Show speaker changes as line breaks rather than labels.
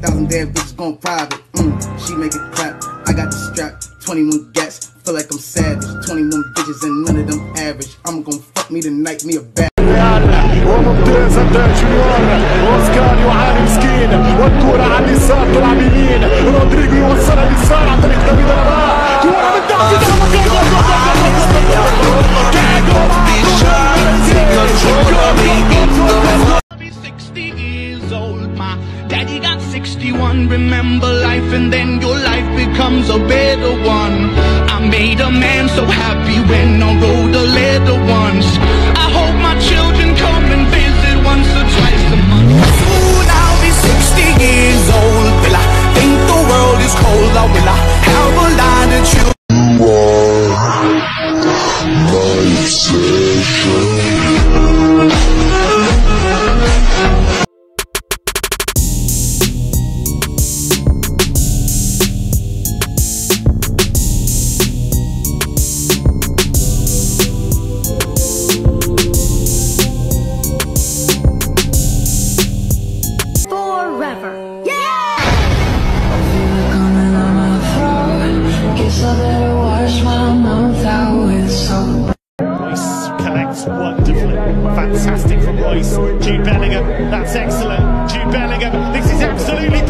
20,000 dead bitches gon' private. She make it clap. I got the strap. 21 gats. Feel like I'm savage. 21 bitches and none of them average. I'm gon' fuck me tonight, me a bad.
وممتاز أداء جونيور. أوسكار يعاني مسكين والكرة على اليسار تلعب يمين. رودريجو يوصلها اليسار عن طريق دافيد ألابا. كرة من تحت
Daddy got 61, remember life and then your life becomes a better one. I made a man so happy when I wrote a letter once. I hope my children come and visit once or twice a month. Soon I'll be 60 years old. Will I think the world is cold or will I have a lot of children? You are my obsession.
Wonderfully, fantastic from Royce. Jude Bellingham, that's excellent. Jude Bellingham, this is absolutely